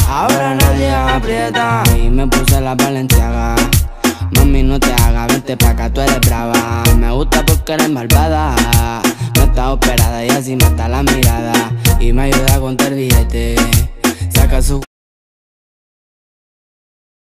ahora nadie aprieta. Y me puse la Balenciaga. Mami, no te hagas, vente pa' acá, tú eres brava. Me gusta porque eres malvada. No está operada y así mata la mirada. Y me ayuda a contar billetes. Saca su